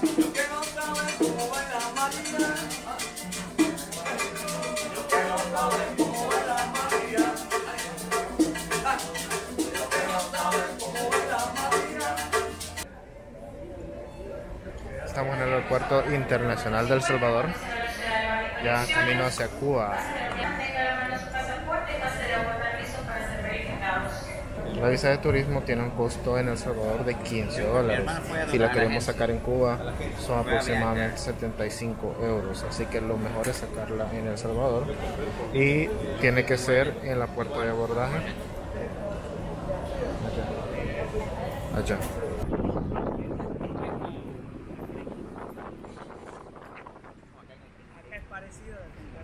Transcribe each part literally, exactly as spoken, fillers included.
Estamos en el aeropuerto internacional de El Salvador, ya camino hacia Cuba. La visa de turismo tiene un costo en El Salvador de quince dólares. Si la queremos sacar en Cuba son aproximadamente setenta y cinco euros. Así que lo mejor es sacarla en El Salvador. Y tiene que ser en la puerta de abordaje. Allá. Allá. Es parecido.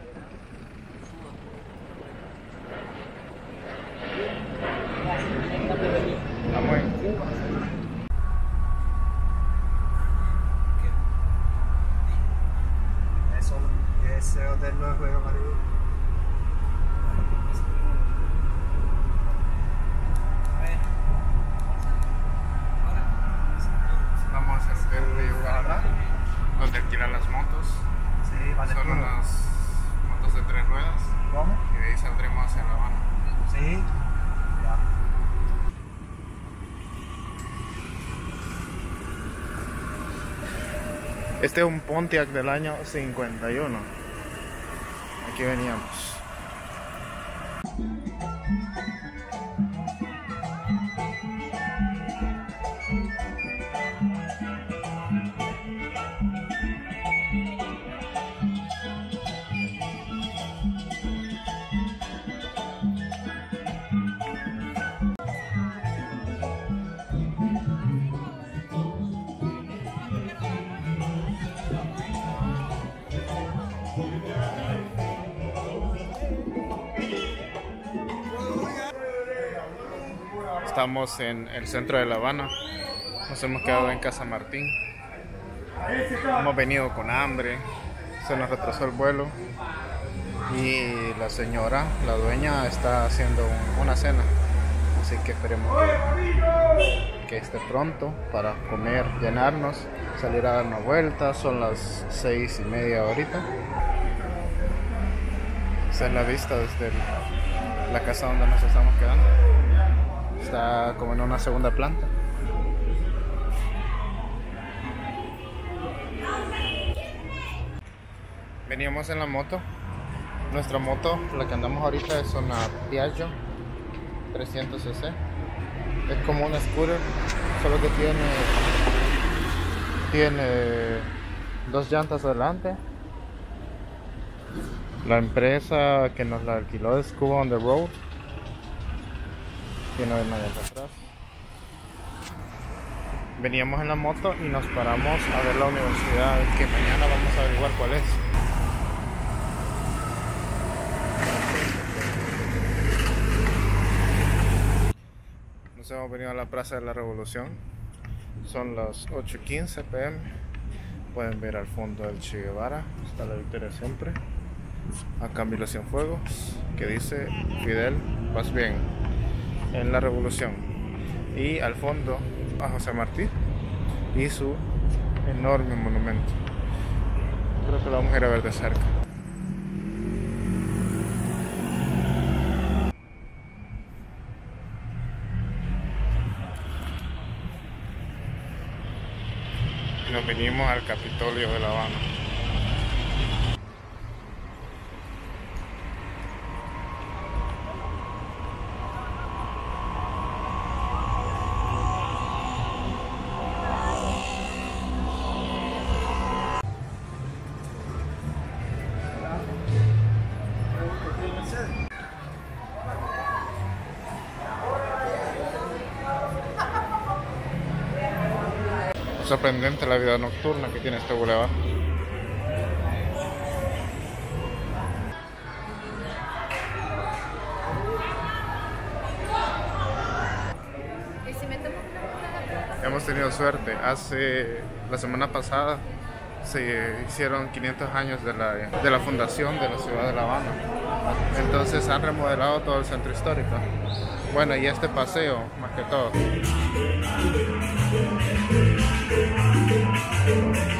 Estamos en Cuba. Eso, ese hotel no es juego amarillo. Vamos a hacer de Uganda, donde alquilan las motos. Sí, vale. Son unas motos de tres ruedas. ¿Cómo? Y de ahí saldremos hacia La Habana. Sí. Ya. Este es un Pontiac del año cincuenta y uno. Aquí veníamos. Estamos en el centro de La Habana. Nos hemos quedado en Casa Martín. Hemos venido con hambre. Se nos retrasó el vuelo. Y la señora, la dueña, está haciendo un- una cena. Así que esperemos que, que esté pronto para comer, llenarnos, salir a dar una vuelta. Son las seis y media ahorita. Esa es la vista desde el- la casa donde nos estamos quedando. Está como en una segunda planta. Veníamos en la moto. Nuestra moto, la que andamos ahorita, es una Piaggio trescientos cc. Es como un scooter, solo que tiene tiene dos llantas adelante. La empresa que nos la alquiló es Cuba on the Road. Tiene una llanta atrás. Veníamos en la moto y nos paramos a ver la universidad, que mañana vamos a averiguar cuál es. Nos hemos venido a la Plaza de la Revolución. Son las ocho y quince p m Pueden ver al fondo el Che Guevara. Está la Victoria siempre. Acá Milo Cienfuegos, que dice Fidel, vas bien en la revolución. Y al fondo a José Martí y su enorme monumento. Creo que lo vamos a ir a ver de cerca. Y nos vinimos al Capitolio de La Habana. Sorprendente la vida nocturna que tiene este bulevar. Hemos tenido suerte. Hace la semana pasada se hicieron quinientos años de la, de la fundación de la ciudad de La Habana. Entonces han remodelado todo el centro histórico. Bueno, y este paseo, más que todo.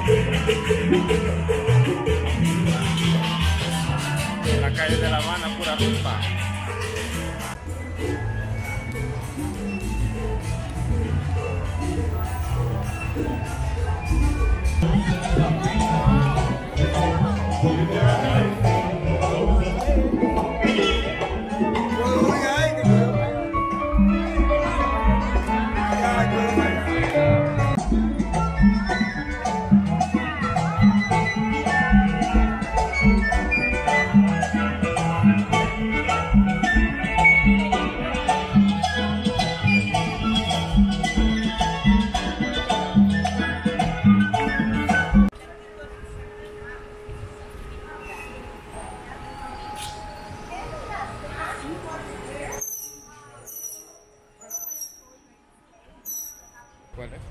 ¿Cuál es?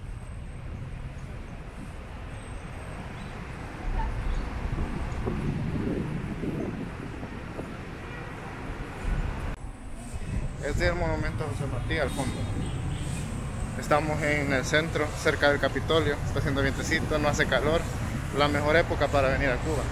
Este es el monumento a José Martí al fondo. Estamos en el centro, cerca del Capitolio. Está haciendo vientecito, no hace calor. La mejor época para venir a Cuba.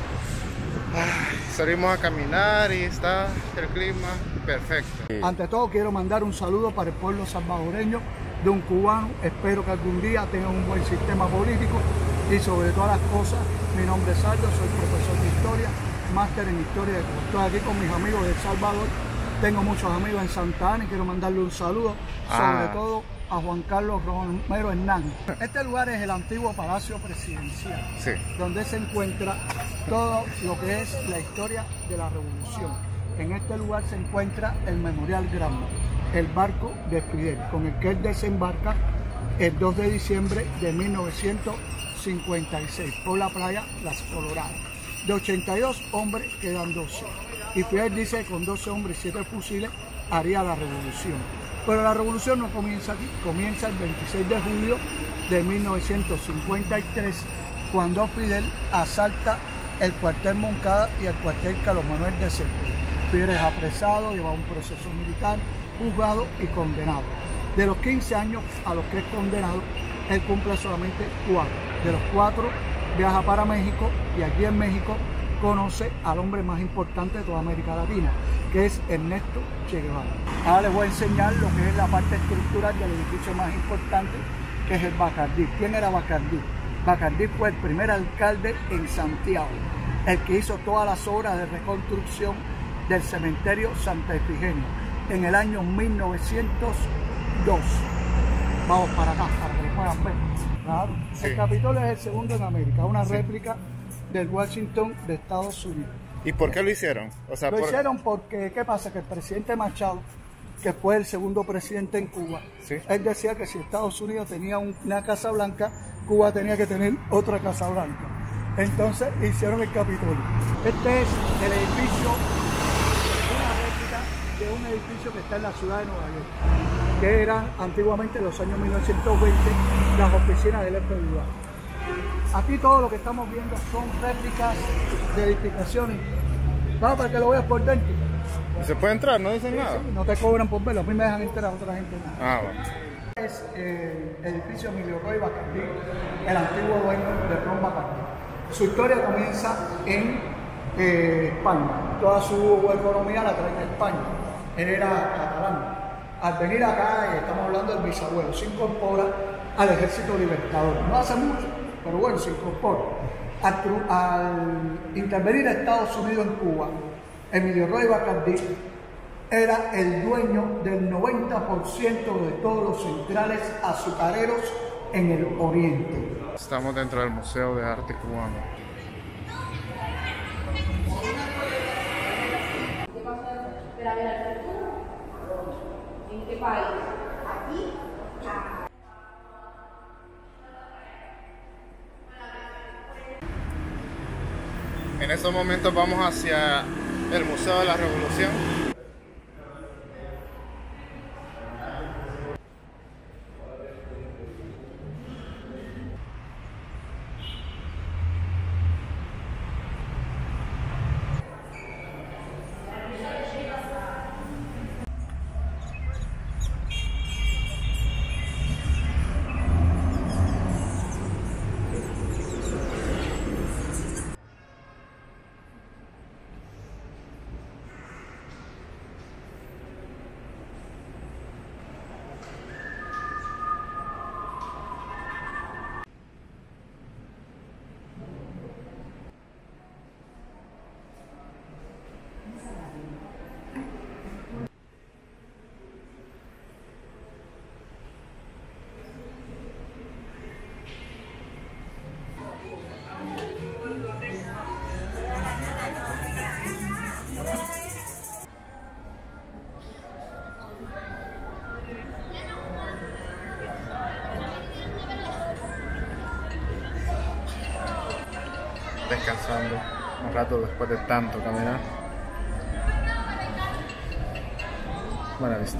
Ay, salimos a caminar y está el clima perfecto. Ante todo quiero mandar un saludo para el pueblo salvadoreño de un cubano. Espero que algún día tengan un buen sistema político y sobre todas las cosas, mi nombre es Aldo, soy profesor de historia, máster en historia de Cuba. Estoy aquí con mis amigos de El Salvador, tengo muchos amigos en Santa Ana y quiero mandarle un saludo, ah. sobre todo a Juan Carlos Romero Hernández. Este lugar es el antiguo Palacio Presidencial, sí, donde se encuentra todo lo que es la historia de la Revolución. En este lugar se encuentra el Memorial Grande, el barco de Fidel, con el que él desembarca el dos de diciembre de mil novecientos cincuenta y seis por la playa Las Coloradas. De ochenta y dos hombres quedan doce. Y Fidel dice que con doce hombres y siete fusiles haría la revolución. Pero la revolución no comienza aquí, comienza el veintiséis de julio de mil novecientos cincuenta y tres, cuando Fidel asalta el cuartel Moncada y el cuartel Carlos Manuel de Sepúlveda. Fidel es apresado, lleva un proceso militar, juzgado y condenado. De los quince años a los que es condenado, él cumple solamente cuatro. De los cuatro viaja para México y allí en México conoce al hombre más importante de toda América Latina, que es Ernesto Che Guevara. Ahora les voy a enseñar lo que es la parte estructural del edificio más importante, que es el Bacardí. ¿Quién era Bacardí? Bacardí fue el primer alcalde en Santiago, el que hizo todas las obras de reconstrucción del cementerio Santa Efigenia en el año mil novecientos dos. Vamos para acá, para que lo puedan ver. Claro. Sí. El Capitolio es el segundo en América, una sí. réplica del Washington de Estados Unidos. ¿Y por qué lo hicieron? O sea, lo por... hicieron porque, ¿qué pasa? Que el presidente Machado, que fue el segundo presidente en Cuba, ¿sí? él decía que si Estados Unidos tenía una Casa Blanca, Cuba tenía que tener otra Casa Blanca. Entonces hicieron el Capitolio. Este es el edificio, una réplica de un edificio que está en la ciudad de Nueva York, que eran antiguamente en los años mil novecientos veinte las oficinas del F B I. Aquí todo lo que estamos viendo son réplicas de edificaciones. Vamos para que lo veas por dentro. ¿Se puede entrar? ¿No dicen sí, nada? Sí, no te cobran por verlo, a mí me dejan entrar, a otra gente no. Ah, bueno. Es eh, el edificio Emilio Roy Bacardí, el antiguo dueño de Ron Bacardí. Su historia comienza en eh, España. Toda su economía la trae de España. Él era catalán. Al venir acá, estamos hablando del bisabuelo, se incorpora al Ejército Libertador. No hace mucho, pero bueno, se incorpora. Al, al intervenir a Estados Unidos en Cuba, Emilio Roy Bacardí era el dueño del noventa por ciento de todos los centrales azucareros en el oriente. Estamos dentro del Museo de Arte Cubano. ¿En qué país? Aquí. En estos momentos vamos hacia el Museo de la Revolución. descansando un rato después de tanto caminar. Buena vista.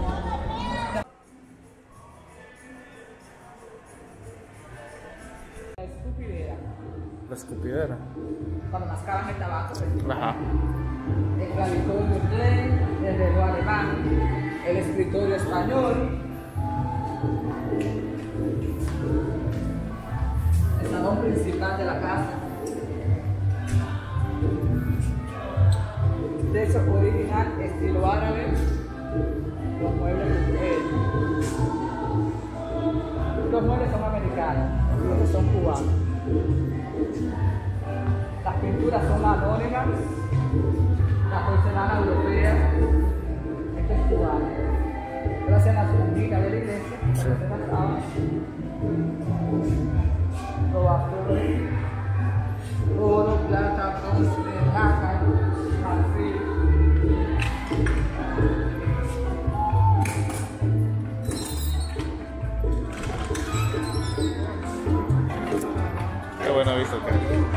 La escupidera. La escupidera. Cuando mascaban el tabaco. Ajá. El clavitorio Klein, el reloj alemán, el escritorio español, el salón principal de la casa. Techo original, estilo árabe, los muebles, eh, los muebles son americanos, los otros son cubanos. Las pinturas son anónimas. La porcelana europea, esto es cubano. Gracias a la subida de la iglesia, Sí. se pasaba. Robaflores, oro, plata, bronce, nácar, marfil. Qué buena vista tiene.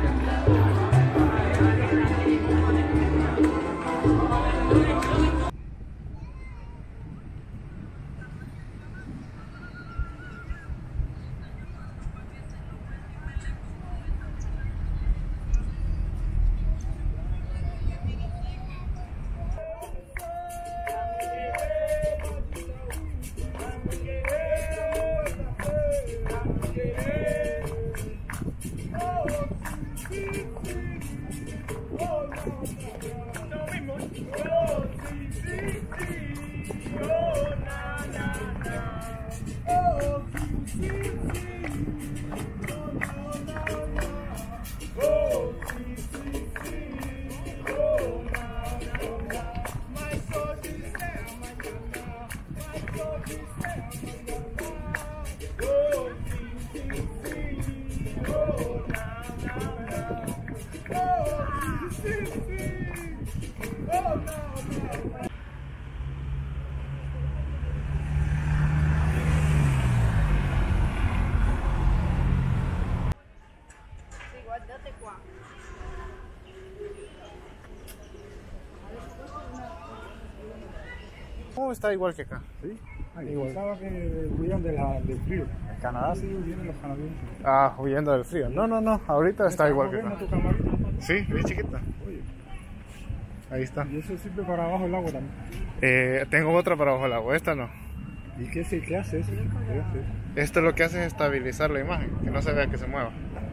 Oh, está igual que acá. Sí, ah, Igual. pensaba que huían de la- del frío. En Canadá sí vienen los canadienses. Ah, huyendo del frío. No, no, no. Ahorita está igual que Bueno, acá. tu camarita. Sí, bien chiquita. Oye, Ahí está. y eso sirve para abajo el agua también. Eh, tengo otra para bajo el agua. Esta no. ¿Y qué, se, qué hace eso? ¿Qué hace eso? Esto lo que hace es estabilizar la imagen, que no se vea que se mueva.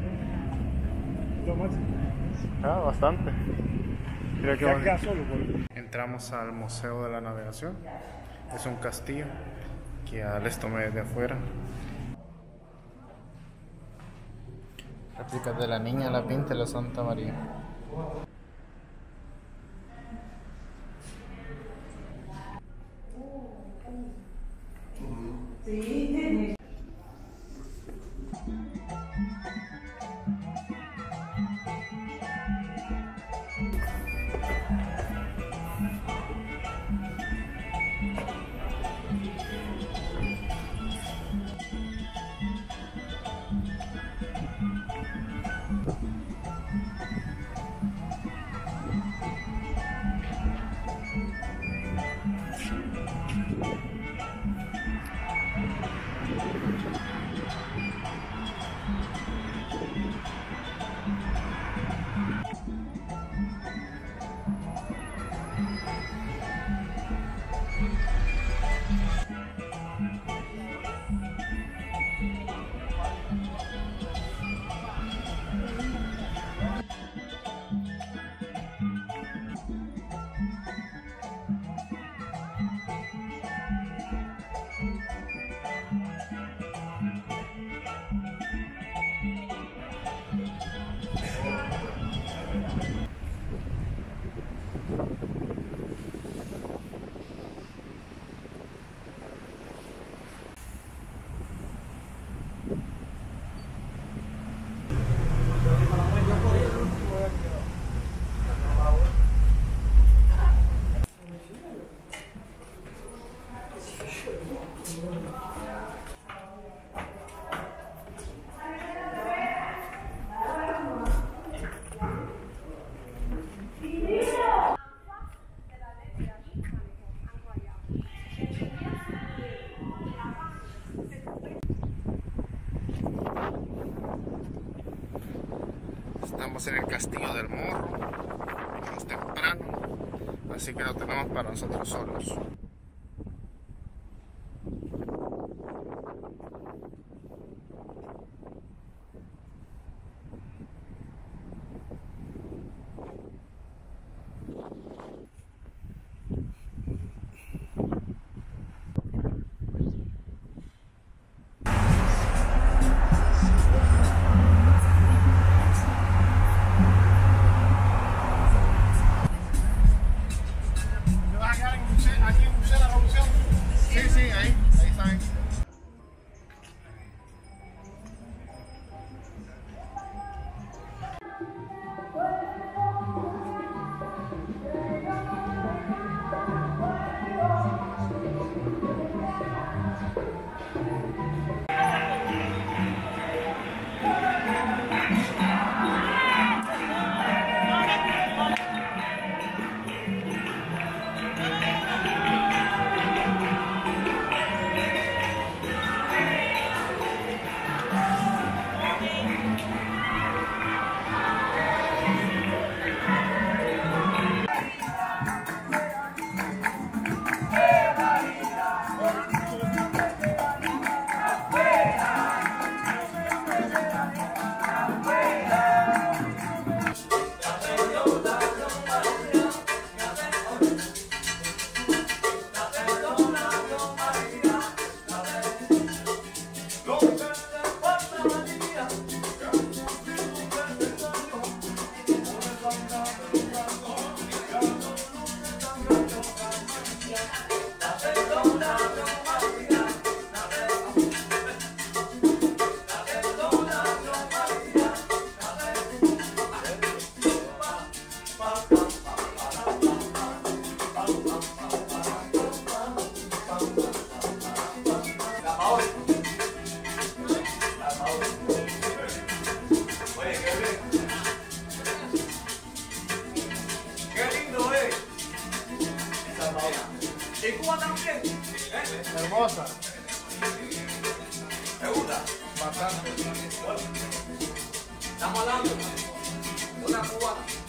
Lo máximo. Ah, bastante. Mira qué Ya bonito. queda solo, por Entramos al Museo de la Navegación. Es un castillo que ya les tomé desde afuera. Réplicas de la Niña, la Pinta y la Santa María. Estamos en el Castillo del Morro, es temprano, así que lo tenemos para nosotros solos. Aquí en Museo de la Revolución. Sí, sí, ahí, ahí saben. ¿Y Cuba también? ¿Eh? Hermosa. ¿Te gusta? Bastante. Estamos hablando de una cubana.